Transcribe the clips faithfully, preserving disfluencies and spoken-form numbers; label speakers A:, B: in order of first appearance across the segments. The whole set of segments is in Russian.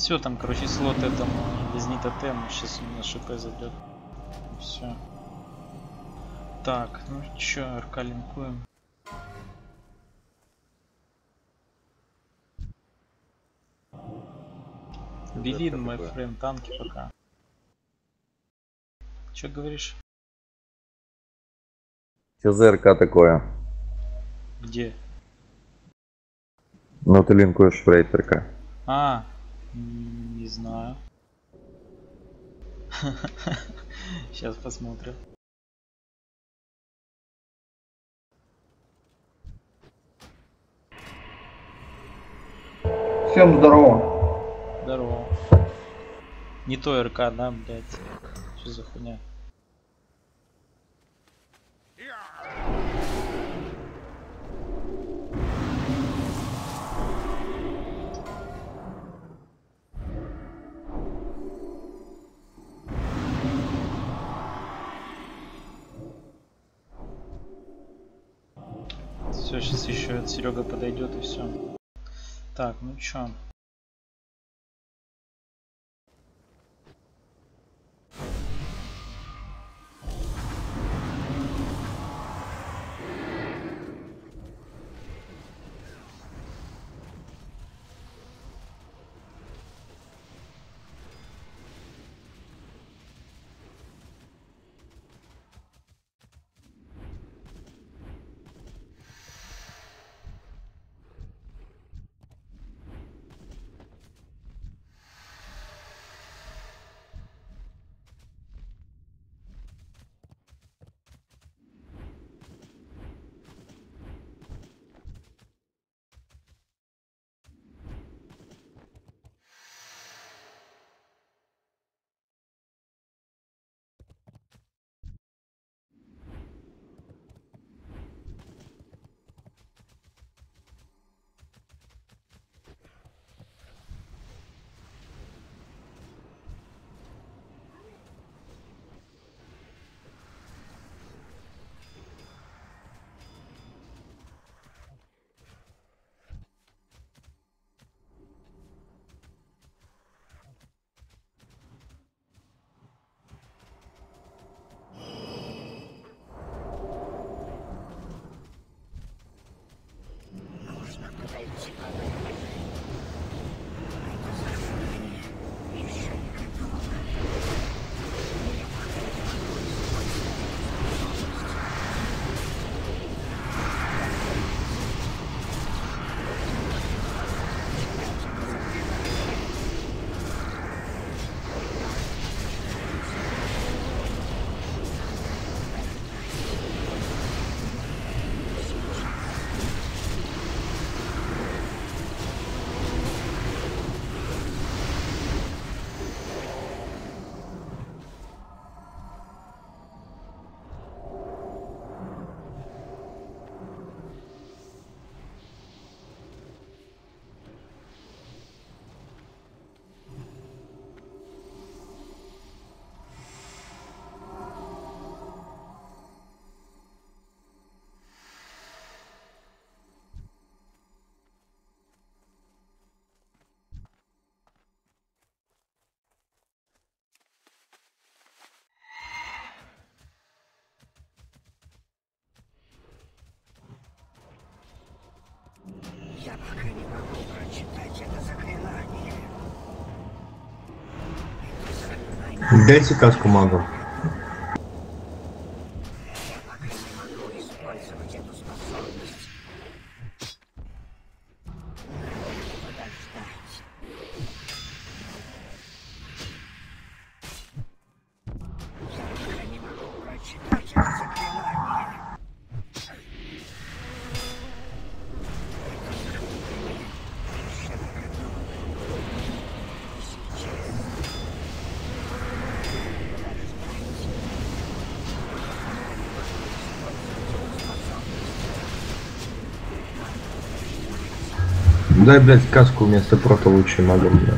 A: Все, там, короче, слот этому возьми тотем, сейчас у меня ШП зайдет. Все. Так, ну чё, РК линкуем. Белин, мой френд, танки пока. Чё говоришь?
B: Что за РК такое?
A: Где?
B: Ну ты линкуешь в рейд РК.
A: А, не знаю. Сейчас посмотрим.
C: Всем здорово.
A: Здорово. Не то РК, да, блядь? Что за хуйня? Все, сейчас еще Серега подойдет и все. Так, ну чё?
D: Я пока не могу прочитать это заклинание. Это заклинание...
C: Дайте каску магу.
D: Я пока не могу использовать эту способность. Надо подождать. Я пока не могу прочитать это заклинание.
C: Дай, блядь, каску вместо прота лучше мага мне.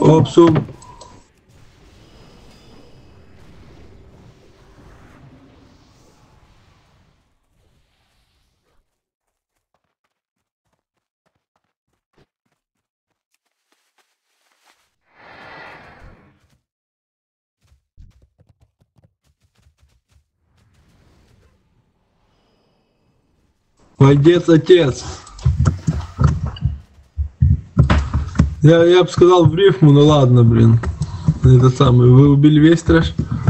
E: Опсум. Отец, отец. Я, я бы сказал в рифму, ну ладно, блин. Это самое. Вы убили весь трэш?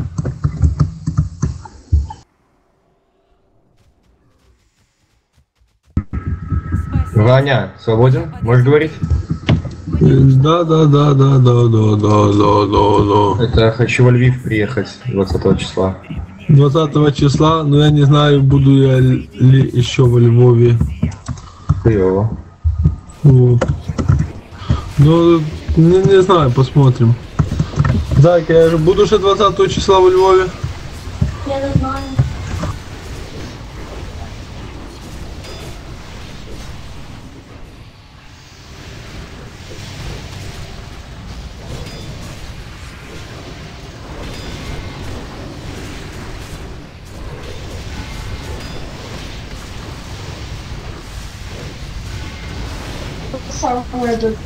C: Ваня, свободен? Можешь говорить?
E: Да, да, да, да, да, да, да, да, да, да.
C: Это я хочу во Львив приехать двадцатого числа.
E: двадцатого числа, но я не знаю, буду я ли еще во Львове.
C: Клево.
E: Вот. Ну, не, не знаю, посмотрим. Так, я же буду же двадцатого числа во Львове.
F: Я не знаю. Somewhere to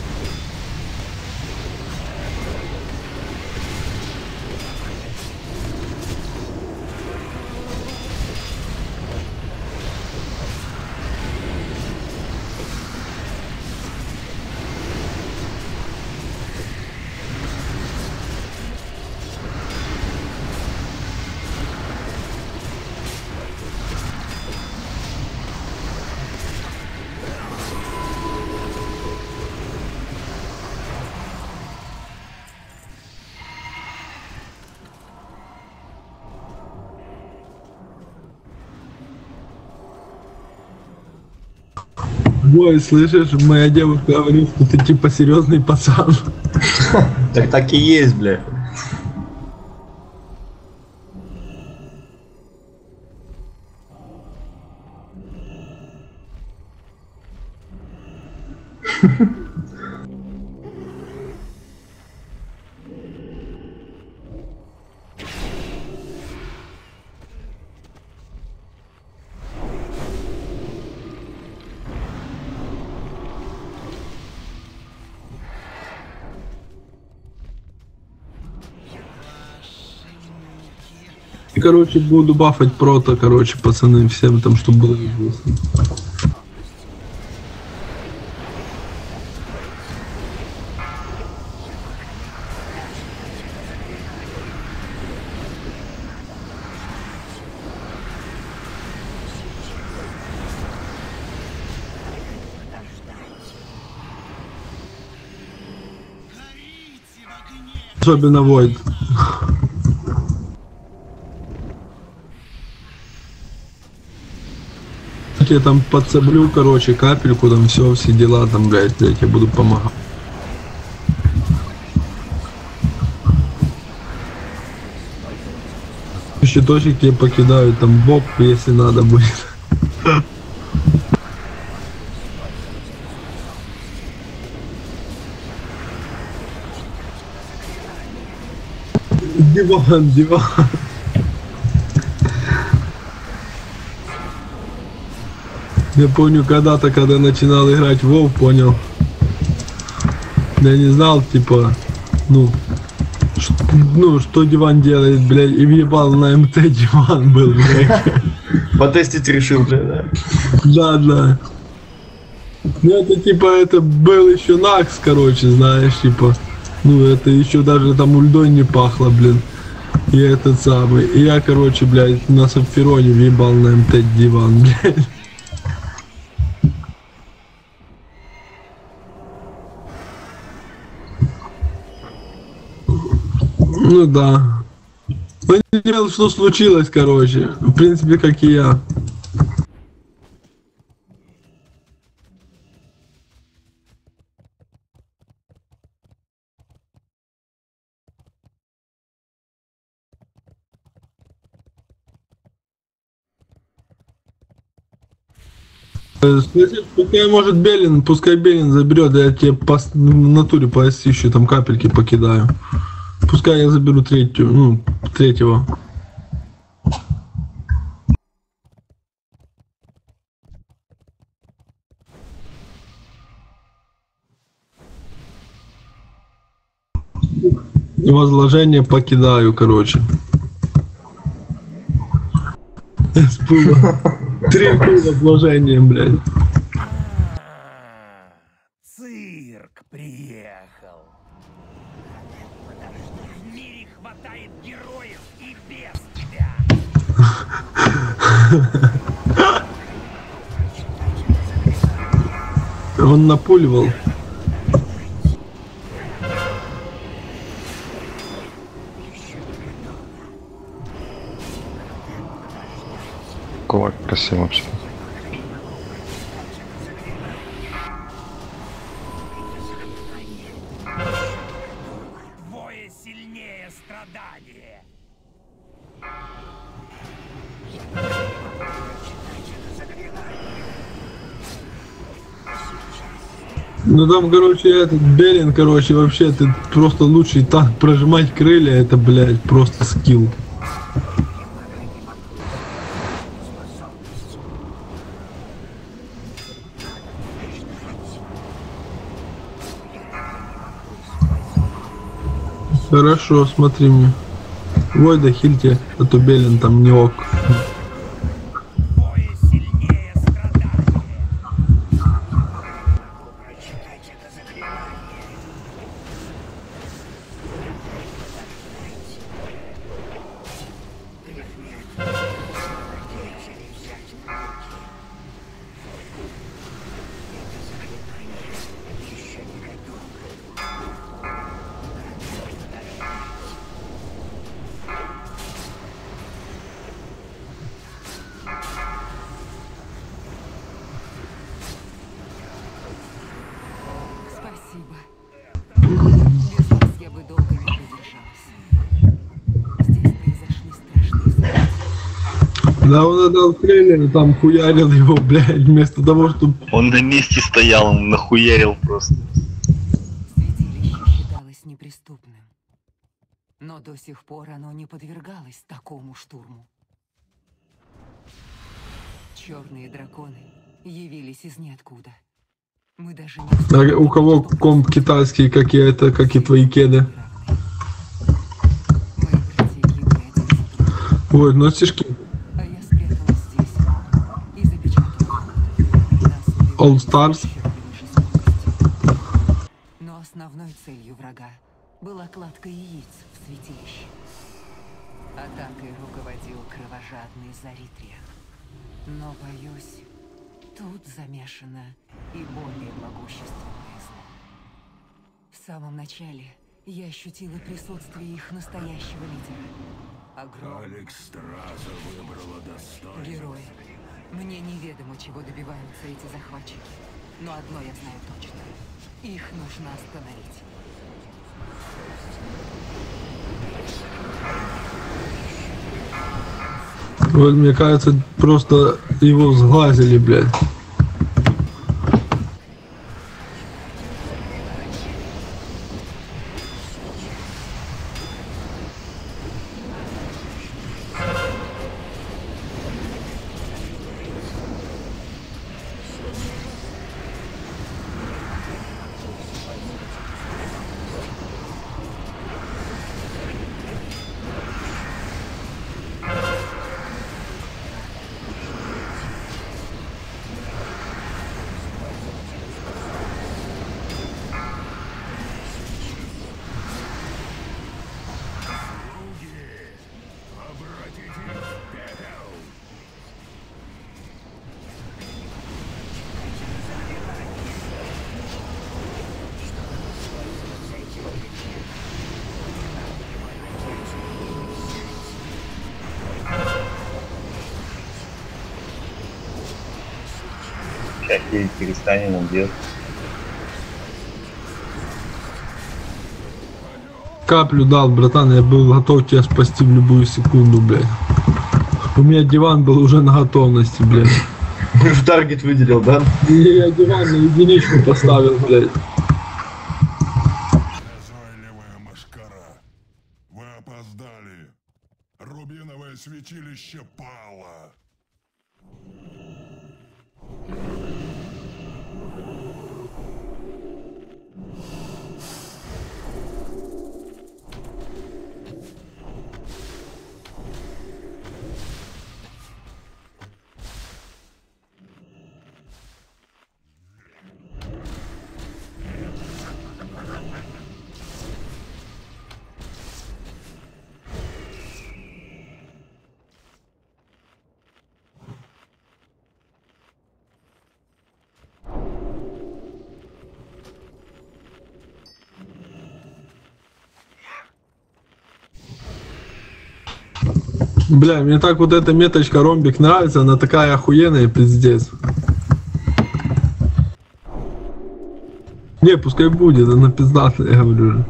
E: Ой, слышишь, моя девушка говорит, что ты типа серьезный пацан.
C: Так так и есть, бля.
E: И, короче, буду бафать прото, короче, пацаны, всем там, чтобы было известно. Особенно Void. Я там подсоблю, короче, капельку, там все, все дела, там, блядь, блядь, я буду помогать. Щиточек тебе покидают, там, боб, если надо будет. Диван, диван. Я помню, когда-то, когда начинал играть в WoW, понял. Я не знал, типа, ну, ш, ну, что диван делает, блядь, и въебал на МТ диван был, блядь.
C: Потестить решил, бля, да?
E: Да, да. Ну, это, типа, это был еще Накс, короче, знаешь, типа. Ну, это еще даже там ульдой не пахло, блин. И этот самый. И я, короче, блядь, на Сапфироне въебал на МТ диван, блядь. Ну да. Он не знал, что случилось, короче. В принципе, как и я. Э, Слышишь, пускай может Белин, пускай Белин заберет, я тебе по с- в натуре по еще там капельки покидаю. Пускай я заберу третью, ну, третьего. Возложение покидаю, короче. С пыла. Три пыла вложения, блядь.
D: Цирк приехал. В мире хватает героев и без тебя.
E: Он напуливал.
B: Кулак красиво вообще.
D: Двое сильнее страдания.
E: Ну там, короче, этот Белин, короче, вообще ты просто лучший танк. Прожимать крылья, это, блядь, просто скилл. Хорошо, смотри мне. Войда хильте, а то Белин там не ок.
D: Двое сильнее страдания.
G: Спасибо. Без вас я бы долго не продержалась. Здесь произошли страшные события.
E: Да он отдал крылья, там хуярил его, блядь, вместо того, чтобы...
H: Он на месте стоял, он нахуярил просто.
G: Святилище считалось неприступным. Но до сих пор оно не подвергалось такому штурму. Черные драконы явились из ниоткуда. Мы даже не...
E: А у кого комп китайский, как и это, как и твои кеды?
G: Мои братья гибли один за другим.
E: Ой, ну стишки.
G: А я спряталась здесь и запечатала. Нас убивали
E: All Stars.
G: исчерпанной жестокостью. Но основной целью врага была кладка яиц в святилище. Атакой руководил кровожадный Заритриан. Но, боюсь, тут замешано и более могущественное зло. В самом начале я ощутила присутствие их настоящего лидера. Огромный герой. Мне неведомо, чего добиваются эти захватчики. Но одно я знаю точно. Их нужно остановить.
E: Вот, мне кажется, просто его сглазили, блядь.
H: Сейчас перестанем он делать.
E: Каплю дал, братан, я был готов тебя спасти в любую секунду, блядь. У меня диван был уже на готовности, блядь.
C: В таргет выделил, да?
E: И я диван на единичку поставил, блядь.
I: Назойливая машкара. Вы опоздали. Рубиновое святилище пало.
E: Бля, мне так вот эта меточка ромбик нравится, она такая охуенная, пиздец. Не, пускай будет, она пиздатая, я говорю же.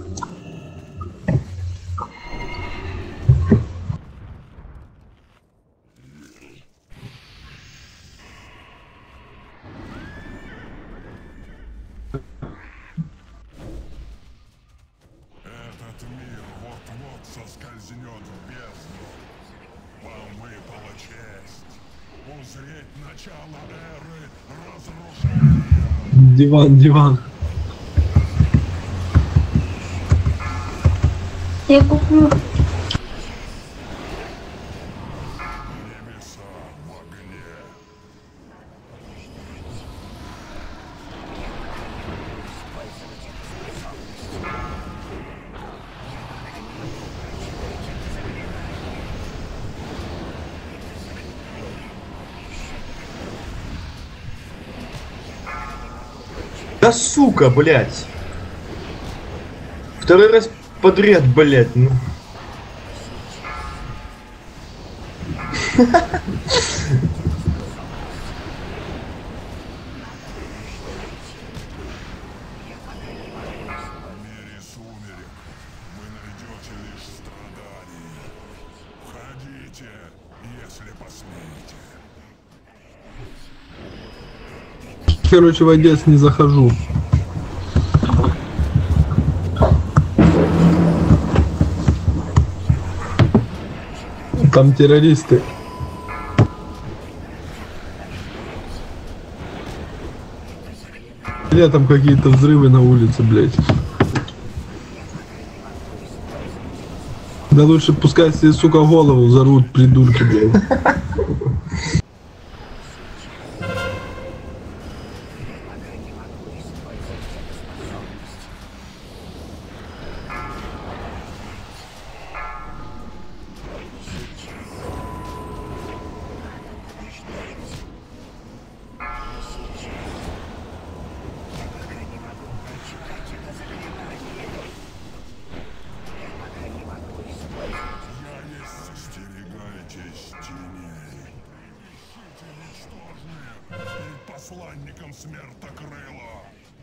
I: Этот мир вот-вот соскользнет в бездну. Вам выпала честь узреть начало эры разрушения.
E: Диван, диван.
F: Я куплю.
I: Небеса в огне.
C: Да сука, блядь. Второй раз подряд, блядь, ну.
I: В мире сумерек вы найдете лишь страдания. Входите, если посмеете.
E: Короче, в Одесс не захожу. Там террористы. Летом какие-то взрывы на улице, блядь. Да лучше пускай себе, сука, голову взорвут, придурки, блядь.
I: Остерегайтесь теней. Ищите ничтожные перед посланником смертокрыла.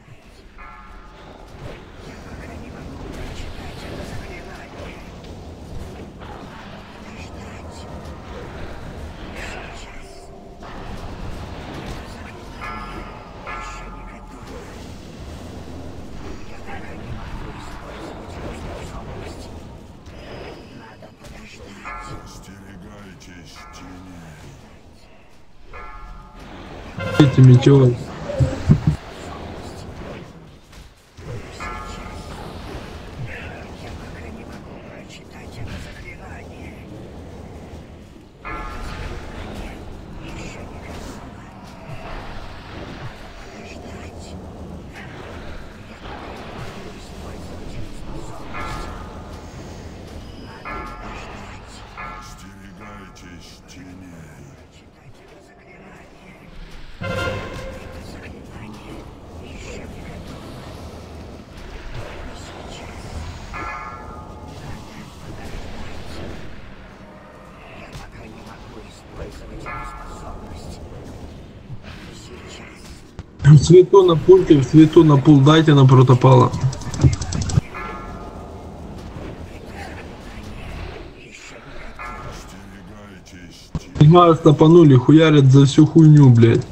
I: Остерегайтесь теней.
E: Эти метеоры.
I: Остерегайтесь теней.
E: В цвету на пульте, в цвету на пул дайте на протопала.
I: Остерегайтесь теней.
E: Два стопанули, хуярят за всю хуйню, блядь.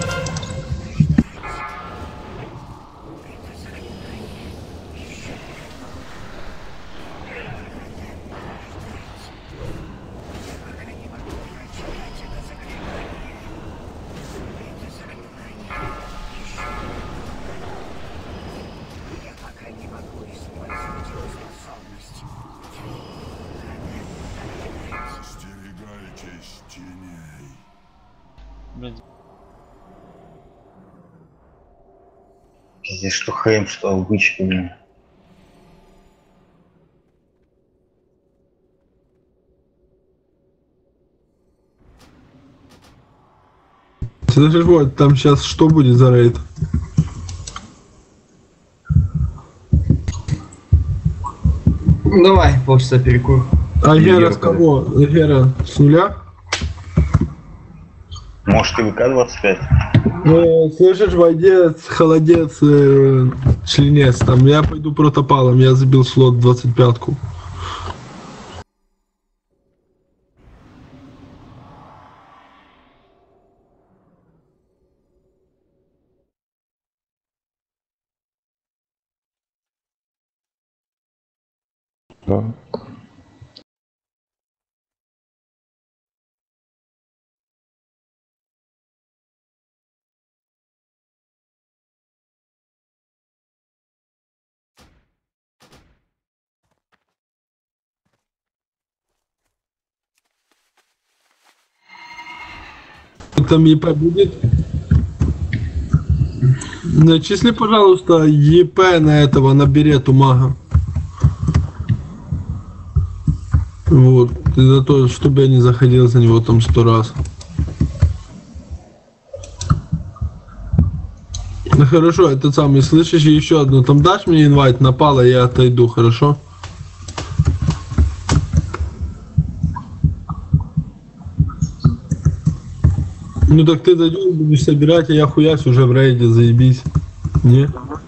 I: Остерегайтесь теней.
A: Блядь.
H: Пиздец, что Хэм, что обычка, блин.
E: Слышишь, вот, там сейчас что будет за рейд?
C: Давай, полчаса перекур.
E: А
C: Или
E: Гера
C: Гера
E: с кого? Гера с нуля?
H: Может, и ВК двадцать пять?
E: Э, слышишь, войдец, холодец, э, членец, там, я пойду протопалом, я забил слот двадцать пятку.
B: Да.
E: Там ЕП будет? Начисли, пожалуйста, ЕП на этого, на берету мага. Вот, и за то, чтобы я не заходил за него там сто раз. Ну хорошо, этот самый, слышишь, еще одно, там дашь мне инвайт, напало, я отойду, хорошо? Ну так ты зайдешь, будешь собирать, а я хуясь уже в рейде, заебись. Не?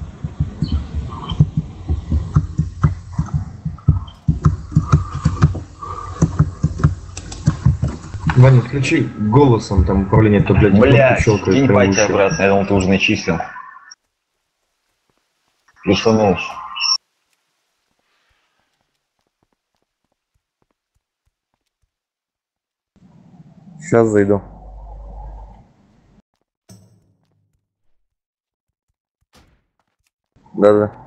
C: Ваня, включи голосом там управление, то, блядь,
H: Блядь,
C: кнопки щелкают
H: кинь
C: прямо в
H: пати
C: уши.
H: обратно, я думал, ты уже начислил. Плюсанул.
C: Сейчас зайду. Да-да.